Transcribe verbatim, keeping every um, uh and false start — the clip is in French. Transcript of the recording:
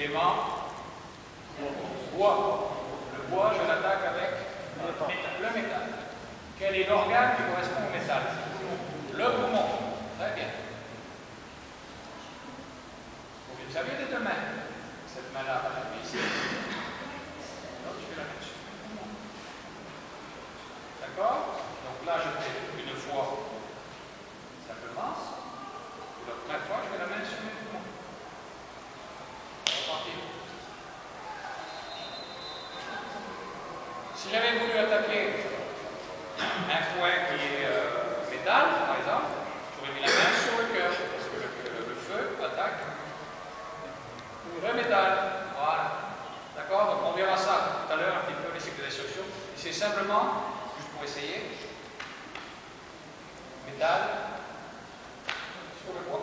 élément bois. Le bois, je l'attaque avec le métal. Quel est l'organe qui correspond au métal? Le poumon. Très bien. Vous le savez des deux mains. Cette main-là va la mettre ici. L'autre, je vais la mettre sur le poumon. D'accord? Donc là, je fais une fois simplement. Et la première fois, je vais la mettre sur mes poumons. On va repartir. Si j'avais voulu attaquer un point qui est euh, métal, par exemple, j'aurais mis la main sur le cœur, parce que le, le, le feu attaque le métal. Voilà. D'accord? Donc on verra ça tout à l'heure, un petit peu, les cycles d'instruction. C'est simplement, juste pour essayer, métal sur le bois.